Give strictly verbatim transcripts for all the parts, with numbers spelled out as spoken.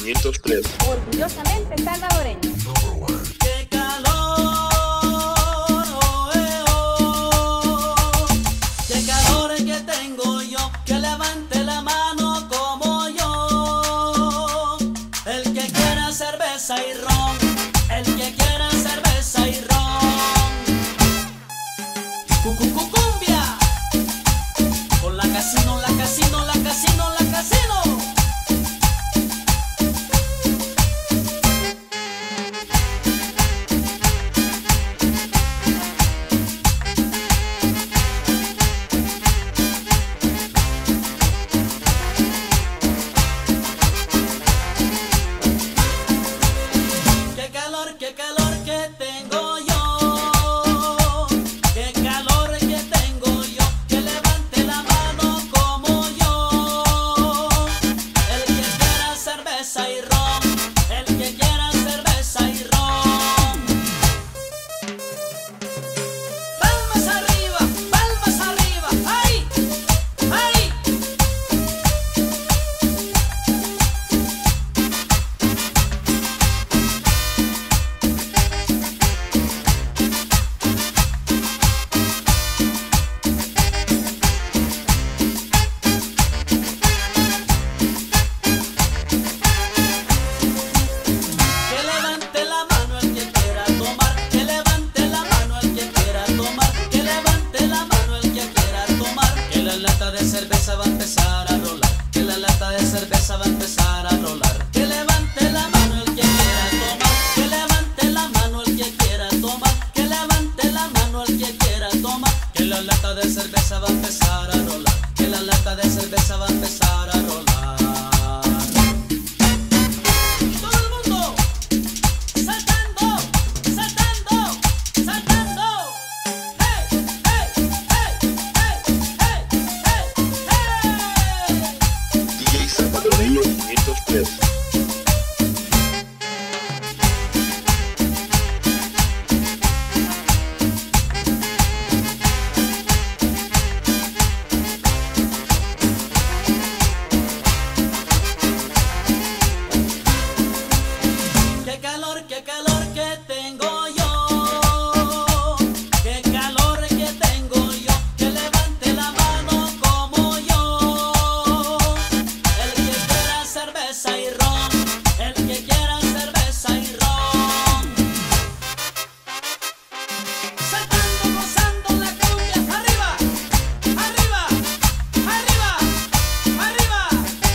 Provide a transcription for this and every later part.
quinientos tres. Orgullosamente salvadoreño. ¡Qué calor! Oh, eh, oh. ¡Qué calor que tengo yo! Que levante la mano como yo. El que quiera cerveza y ron. El que quiera cerveza y ron. Cucucucumbia. Con la casino, la casino, la casino, la casino. Qué calor, qué calor que tengo yo. Qué calor que tengo yo. Que levante la mano como yo. El que quiera cerveza y ron. El que quiera cerveza y ron. Palmas arriba, palmas arriba. ¡Ay! ¡Ay! Que levante la mano el que quiera tomar, que levante la mano el que quiera tomar, que levante la mano el que quiera tomar, que la lata de cerveza va a empezar a rolar, que la lata de cerveza va a empezar a rolar, que levante la mano el que quiera tomar, que levante la mano el que quiera tomar, que levante la mano el que quiera tomar, que la lata de cerveza va a empezar a rolar, que la lata de cerveza va a empezar a rolar. Todo el mundo saltando, saltando, saltando. ¡Hey, hey, hey, hey, hey, hey, hey! D J salvadoreño quinientos tres. Qué calor, qué calor que tengo yo. Qué calor que tengo yo. Que levante la mano como yo. El que quiera cerveza y ron. El que quiera cerveza y ron. Saltando, gozando la cumbia. Arriba, arriba, arriba, arriba.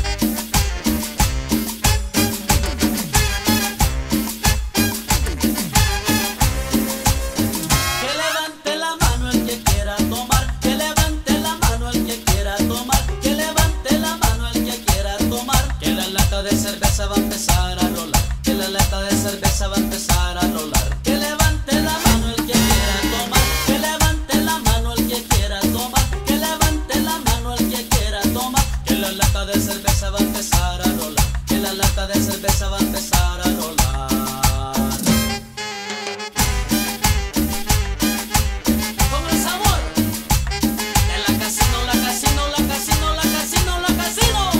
Que levante la mano el que quiera tomar, que levante la mano el que quiera tomar, que levante la mano el que quiera tomar, que la lata de cerveza va a empezar a rolar, que la lata de cerveza va a empezar a rolar, que levante la mano el que quiera tomar, que levante la mano el que quiera tomar, que levante la mano el que quiera tomar, que la lata de cerveza va a empezar a rolar, que la lata de cerveza va a empezar a rolar. Con el sabor de la casino, la casino, la casino, la casino, la casino.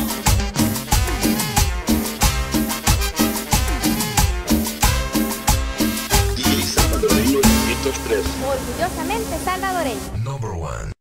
D J salvadoreño quinientos tres. Orgullosamente salvadoreño. Number one.